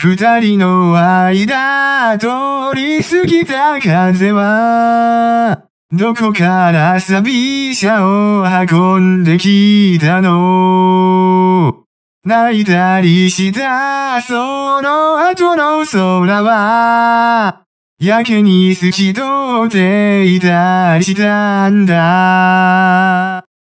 二人の間通り過ぎた風は、どこから寂しさを運んできたの。泣いたりしたその後の空は、やけに透き通っていたりしたんだ。